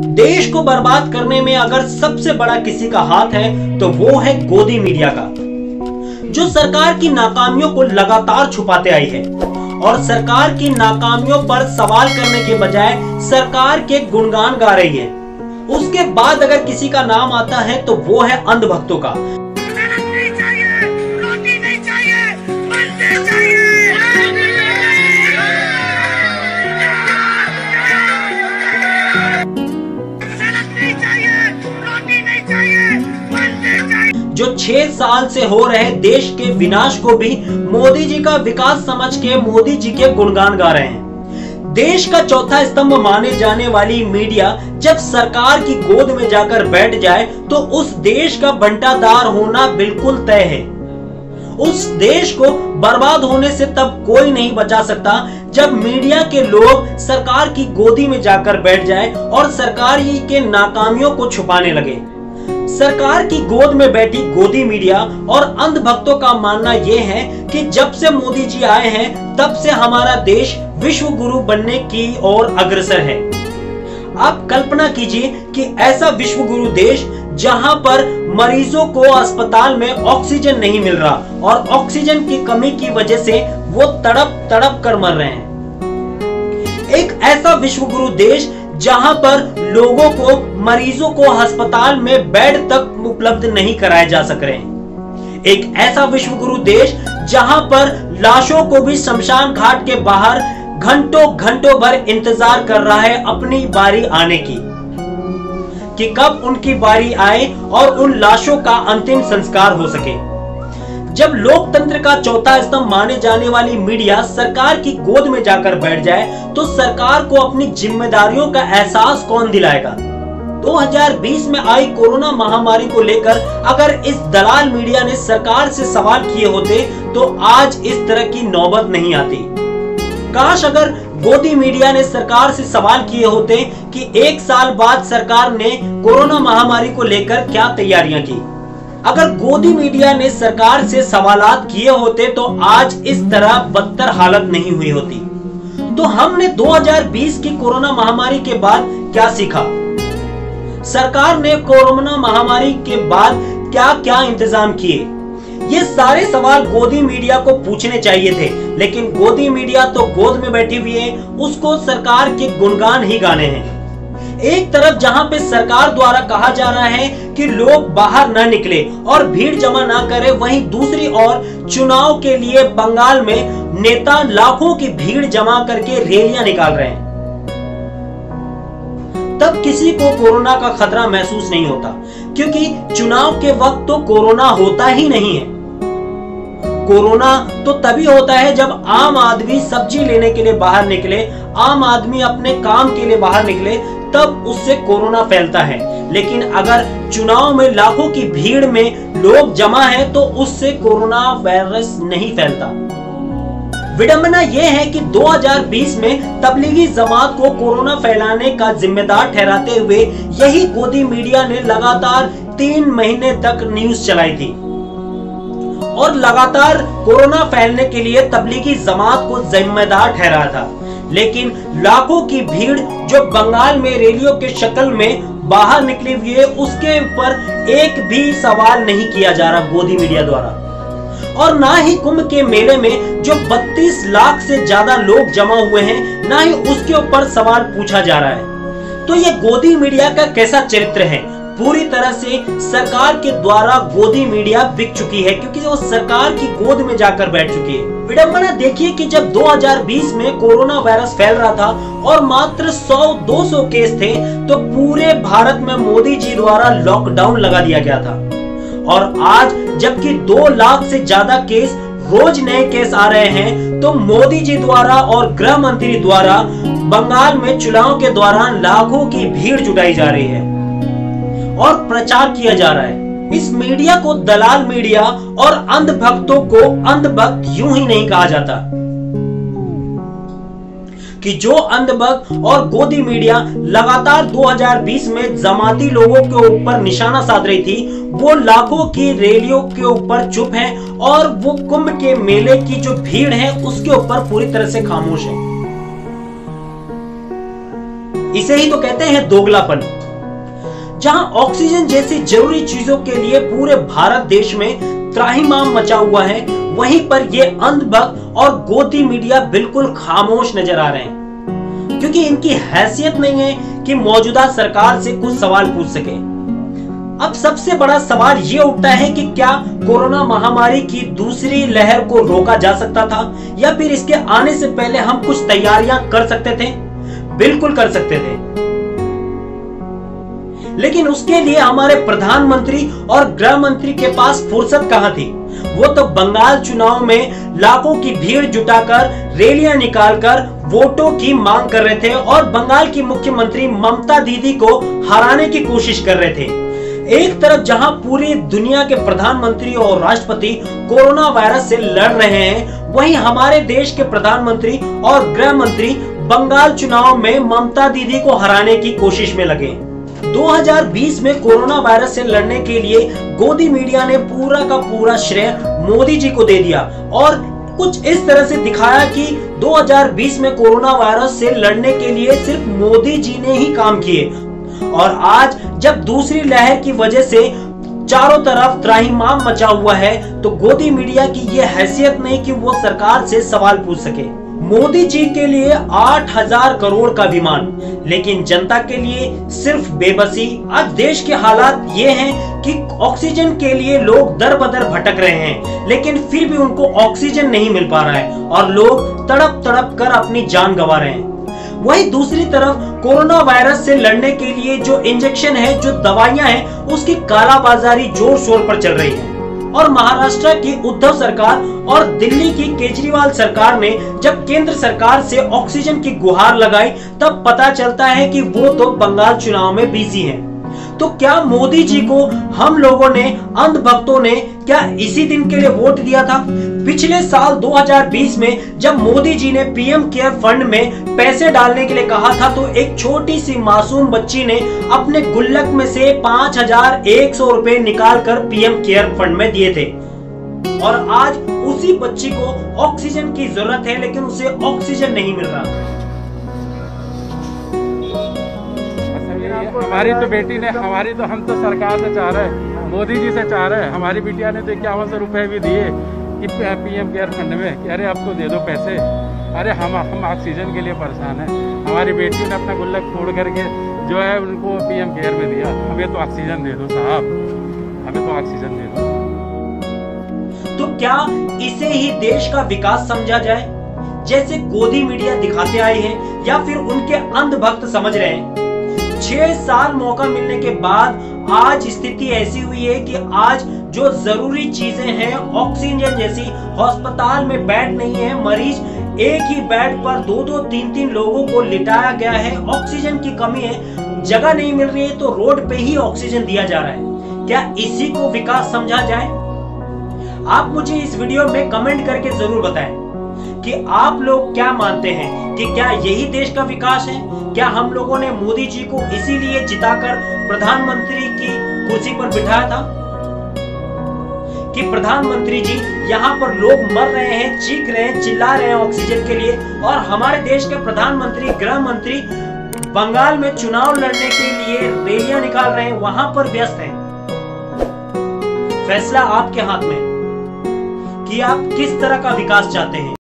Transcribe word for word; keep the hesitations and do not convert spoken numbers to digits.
देश को बर्बाद करने में अगर सबसे बड़ा किसी का हाथ है तो वो है गोदी मीडिया का, जो सरकार की नाकामियों को लगातार छुपाते आई है और सरकार की नाकामियों पर सवाल करने के बजाय सरकार के गुणगान गा रही है। उसके बाद अगर किसी का नाम आता है तो वो है अंधभक्तों का। जो छह साल से हो रहे देश के विनाश को भी मोदी जी का विकास समझ के मोदी जी के गुणगान गा रहे हैं। देश का चौथा स्तंभ माने जाने वाली मीडिया जब सरकार की गोद में जाकर बैठ जाए तो उस देश का बंटाधार होना बिल्कुल तय है। उस देश को बर्बाद होने से तब कोई नहीं बचा सकता जब मीडिया के लोग सरकार की गोदी में जाकर बैठ जाए और सरकार ही के नाकामियों को छुपाने लगे। सरकार की गोद में बैठी गोदी मीडिया और अंधभक्तों का मानना यह है कि जब से मोदी जी आए हैं तब से हमारा देश विश्व गुरु बनने की ओर अग्रसर है। आप कल्पना कीजिए कि ऐसा विश्व गुरु देश जहां पर मरीजों को अस्पताल में ऑक्सीजन नहीं मिल रहा और ऑक्सीजन की कमी की वजह से वो तड़प तड़प कर मर रहे हैं। एक ऐसा विश्व गुरु देश जहां पर लोगों को मरीजों को अस्पताल में बेड तक उपलब्ध नहीं कराए जा सक रहे हैं। एक ऐसा विश्व गुरु देश जहां पर लाशों को भी शमशान घाट के बाहर घंटों घंटों भर इंतजार कर रहा है अपनी बारी आने की, कि कब उनकी बारी आए और उन लाशों का अंतिम संस्कार हो सके। जब लोकतंत्र का चौथा स्तंभ माने जाने वाली मीडिया सरकार की गोद में जाकर बैठ जाए तो सरकार को अपनी जिम्मेदारियों का एहसास कौन दिलाएगा। दो हज़ार बीस में आई कोरोना महामारी को लेकर अगर इस दलाल मीडिया ने सरकार से सवाल किए होते तो आज इस तरह की नौबत नहीं आती। काश अगर गोदी मीडिया ने सरकार से सवाल किए होते कि एक साल बाद सरकार ने कोरोना महामारी को लेकर क्या तैयारियां की। अगर गोदी मीडिया ने सरकार से सवालात किए होते तो आज इस तरह बदतर हालत नहीं हुई होती। तो हमने दो हज़ार बीस की कोरोना महामारी के बाद क्या सीखा? सरकार ने कोरोना महामारी के बाद क्या क्या इंतजाम किए? ये सारे सवाल गोदी मीडिया को पूछने चाहिए थे, लेकिन गोदी मीडिया तो गोद में बैठी हुई है, उसको सरकार के गुणगान ही गाने हैं। एक तरफ जहां पे सरकार द्वारा कहा जा रहा है कि लोग बाहर न निकले और भीड़ जमा ना करें, वहीं दूसरी ओर चुनाव के लिए बंगाल में नेता लाखों की भीड़ जमा करके रैलियां निकाल रहे हैं। तब किसी को कोरोना का खतरा महसूस नहीं होता, क्योंकि चुनाव के वक्त तो कोरोना होता ही नहीं है। कोरोना तो तभी होता है जब आम आदमी सब्जी लेने के लिए बाहर निकले, आम आदमी अपने काम के लिए बाहर निकले, तब उससे कोरोना फैलता है। लेकिन अगर चुनाव में लाखों की भीड़ में लोग जमा है तो उससे कोरोना वायरस नहीं फैलता। विडंबना यह है कि दो हज़ार बीस में तबलीगी जमात को कोरोना फैलाने का जिम्मेदार ठहराते हुए यही गोदी मीडिया ने लगातार तीन महीने तक न्यूज चलाई थी और लगातार कोरोना फैलने के लिए तबलीगी जमात को जिम्मेदार ठहरा था। लेकिन लाखों की भीड़ जो बंगाल में रैलियों के शक्ल में बाहर निकली हुई है, उसके ऊपर एक भी सवाल नहीं किया जा रहा गोदी मीडिया द्वारा। और ना ही कुंभ के मेले में जो बत्तीस लाख से ज्यादा लोग जमा हुए हैं, ना ही उसके ऊपर सवाल पूछा जा रहा है। तो ये गोदी मीडिया का कैसा चरित्र है? पूरी तरह से सरकार के द्वारा गोदी मीडिया बिक चुकी है, क्योंकि वो सरकार की गोद में जाकर बैठ चुकी है। विडंबना देखिए कि जब दो हज़ार बीस में कोरोना वायरस फैल रहा था और मात्र सौ दो सौ केस थे, तो पूरे भारत में मोदी जी द्वारा लॉकडाउन लगा दिया गया था। और आज जबकि दो लाख से ज्यादा केस रोज नए केस आ रहे हैं, तो मोदी जी द्वारा और गृह मंत्री द्वारा बंगाल में चुनाव के दौरान लाखों की भीड़ जुटाई जा रही है और प्रचार किया जा रहा है। इस मीडिया को दलाल मीडिया और अंधभक्तों को अंधभक्त यूं ही नहीं कहा जाता, कि जो अंधभक्त और गोदी मीडिया लगातार दो हज़ार बीस में जमाती लोगों के ऊपर निशाना साध रही थी, वो लाखों की रैलियों के ऊपर चुप है और वो कुंभ के मेले की जो भीड़ है उसके ऊपर पूरी तरह से खामोश है। इसे ही तो कहते हैं दोगलापन। जहां ऑक्सीजन जैसी जरूरी चीजों के लिए पूरे भारत देश में त्राहिमाम मचा हुआ है, वहीं पर ये अंधभक्त और गोदी मीडिया बिल्कुल खामोश नजर आ रहे हैं, क्योंकि इनकी हैसियत नहीं है कि मौजूदा सरकार से कुछ सवाल पूछ सके। अब सबसे बड़ा सवाल ये उठता है कि क्या कोरोना महामारी की दूसरी लहर को रोका जा सकता था, या फिर इसके आने से पहले हम कुछ तैयारियां कर सकते थे? बिल्कुल कर सकते थे, लेकिन उसके लिए हमारे प्रधानमंत्री और गृह मंत्री के पास फुर्सत कहां थी। वो तो बंगाल चुनाव में लाखों की भीड़ जुटाकर रैलियां निकालकर वोटों की मांग कर रहे थे और बंगाल की मुख्यमंत्री ममता दीदी को हराने की कोशिश कर रहे थे। एक तरफ जहां पूरी दुनिया के प्रधानमंत्री और राष्ट्रपति कोरोना वायरस से लड़ रहे हैं, वहीं हमारे देश के प्रधानमंत्री और गृह मंत्री बंगाल चुनाव में ममता दीदी को हराने की कोशिश में लगे। दो हज़ार बीस में कोरोना वायरस से लड़ने के लिए गोदी मीडिया ने पूरा का पूरा श्रेय मोदी जी को दे दिया और कुछ इस तरह से दिखाया कि दो हज़ार बीस में कोरोना वायरस से लड़ने के लिए सिर्फ मोदी जी ने ही काम किए, और आज जब दूसरी लहर की वजह से चारों तरफ त्राहिमाम मचा हुआ है, तो गोदी मीडिया की यह हैसियत नहीं कि वो सरकार से सवाल पूछ सके। मोदी जी के लिए आठ हजार करोड़ का विमान, लेकिन जनता के लिए सिर्फ बेबसी। आज देश के हालात ये हैं कि ऑक्सीजन के लिए लोग दर बदर भटक रहे हैं, लेकिन फिर भी उनको ऑक्सीजन नहीं मिल पा रहा है और लोग तड़प तड़प कर अपनी जान गंवा रहे हैं। वहीं दूसरी तरफ कोरोना वायरस से लड़ने के लिए जो इंजेक्शन है, जो दवाइयां हैं, उसकी कालाबाजारी जोर शोर पर चल रही है। और महाराष्ट्र की उद्धव सरकार और दिल्ली की केजरीवाल सरकार ने जब केंद्र सरकार से ऑक्सीजन की गुहार लगाई, तब पता चलता है कि वो तो बंगाल चुनाव में बिजी हैं। तो क्या मोदी जी को हम लोगों ने, अंधभक्तों ने, क्या इसी दिन के लिए वोट दिया था? पिछले साल दो हज़ार बीस में जब मोदी जी ने पीएम केयर फंड में पैसे डालने के लिए कहा था, तो एक छोटी सी मासूम बच्ची ने अपने गुल्लक में से पांच हजार एक सौ रुपए निकाल कर पीएम केयर फंड में दिए थे, और आज उसी बच्ची को ऑक्सीजन की जरूरत है, लेकिन उसे ऑक्सीजन नहीं मिल रहा। हमारी तो बेटी ने, हमारी तो हम तो सरकार से चाह रहे हैं, मोदी जी से चाह रहे हैं। हमारी बिटिया ने तो इक्यावन सौ रुपये भी दिए कि पीएम केयर फंड में कि अरे अब तो दे दो पैसे। अरे हम हम ऑक्सीजन के लिए परेशान हैं। हमारी बेटी ने अपना गुल्लक फोड़ करके जो है उनको पीएम केयर में दिया। हमें तो ऑक्सीजन दे दो साहब, हमें तो ऑक्सीजन दे दो। तो क्या इसे ही देश का विकास समझा जाए, जैसे गोदी मीडिया दिखाते आए हैं, या फिर उनके अंधभक्त समझ रहे हैं? छह साल मौका मिलने के बाद आज स्थिति ऐसी हुई है कि आज जो जरूरी चीजें हैं, ऑक्सीजन जैसी, अस्पताल में बेड नहीं है, मरीज एक ही बेड पर दो दो तीन तीन लोगों को लिटाया गया है, ऑक्सीजन की कमी है, जगह नहीं मिल रही है, तो रोड पे ही ऑक्सीजन दिया जा रहा है। क्या इसी को विकास समझा जाए? आप मुझे इस वीडियो में कमेंट करके जरूर बताएं कि आप लोग क्या मानते हैं कि क्या यही देश का विकास है? क्या हम लोगों ने मोदी जी को इसीलिए जिताकर प्रधानमंत्री की कुर्सी पर बिठाया था कि प्रधानमंत्री जी, यहाँ पर लोग मर रहे हैं, चीख रहे हैं, चिल्ला रहे हैं ऑक्सीजन के लिए, और हमारे देश के प्रधानमंत्री, गृह मंत्री बंगाल में चुनाव लड़ने के लिए रैलियां निकाल रहे हैं, वहां पर व्यस्त हैं। फैसला आपके हाथ में कि आप किस तरह का विकास चाहते हैं।